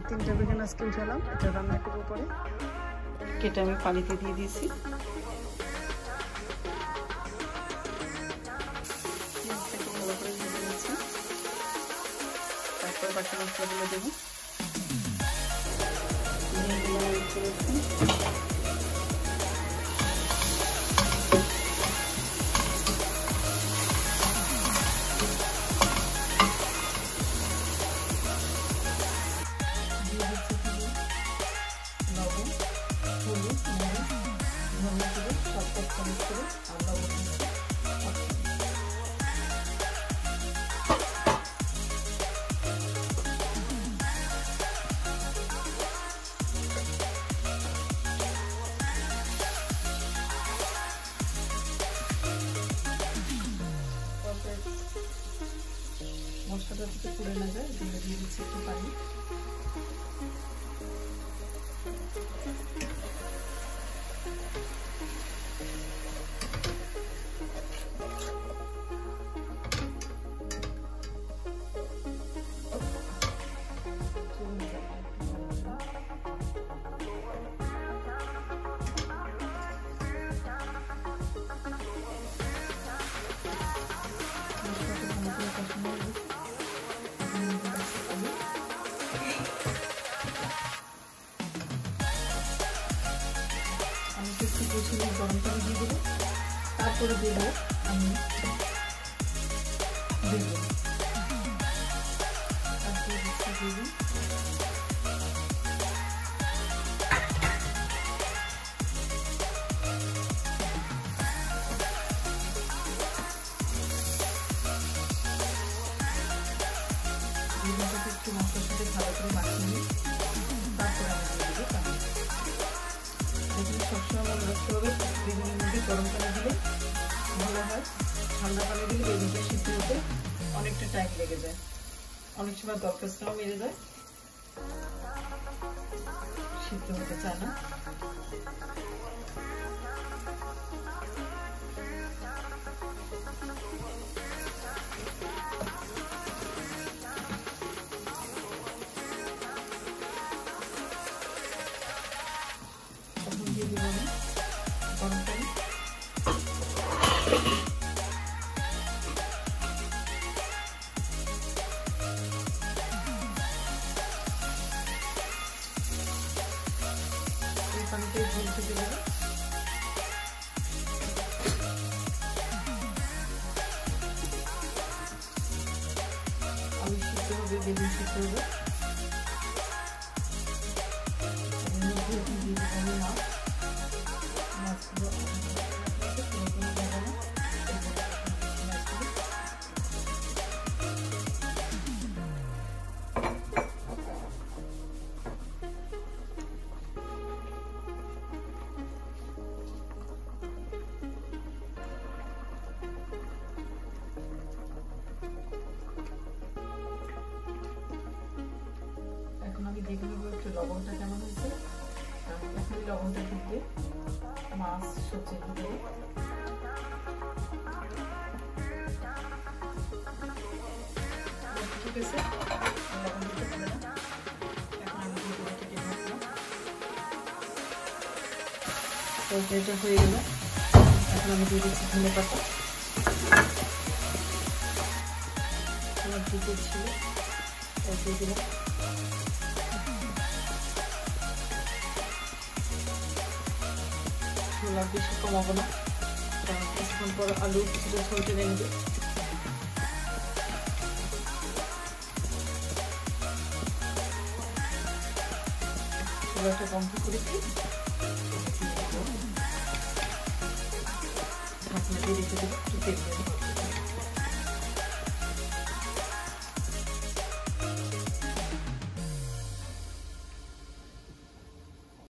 3টা বেগুন আজকে উঠালাম, এটা রান্না করবো পরে। কেটে আমি পানিতে দিয়ে দিয়েছি। পেঁয়াজটাকে ভালো করে ভেজে নিয়েছি, তারপর বাকি মশলাগুলো দেবো। মশলাটা থেকে পুড়ে না যায়, দিয়ে দিচ্ছি একটু পানি। গরম পানি দিয়ে দেবো, তারপরে দেবো আমি বেগুন, তারপরে দিচ্ছি বেগুন, বেগুনটাকে একটু মশলার সাথে ভালো করে মাখিয়ে নিই, তারপরে আমি দিয়ে দেবো পানি। বেগুন সবসময় মনে রাখতে হবে, বেগুনের মধ্যে গরম পানি দিলে ভালো হয়, ঠান্ডা পানি দিলে বেগুনটা সিদ্ধ হতে অনেকটা টাইম লেগে যায়, অনেক সময় দরখাস্তটাও মেরে যায়, সিদ্ধ হতে চায় না। তখন দিয়ে দেবো আমি গরম পানি। পানিতে ঝোল থেকে যাবে, আলু সিদ্ধ হবে, বেগুন সিদ্ধ হবে, মাছগুলো আমি দেখে নেবো একটু লবণটা কেমন হয়েছে। এখন লবণটা দিতে মাছ সবজি দিয়ে ঠিক আছে, লবণ দিতে হবে না। এখন আমি দিয়ে দেবো কেটে রাখলাম, তরকারিটা হয়ে গেল। এখন আমি দিয়ে দিচ্ছি ধনে পাতা, আমার দিতে ছিল দিয়ে দিলাম। ছোলা বেশি কমাবো না, কিছুক্ষণ পর আলু কিছুটা ঝোল টেনে নেবে। ছোলাটা বন্ধ করেছি, ঢাকনা দিয়ে রেখে দেবো, একটু তেল দেবো।